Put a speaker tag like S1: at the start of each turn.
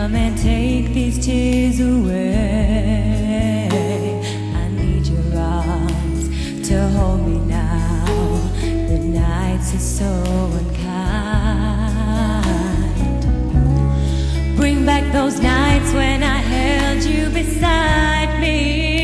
S1: come and take these tears away. I need your arms to hold me now. The nights are so unkind. Bring back those nights when I held you beside me.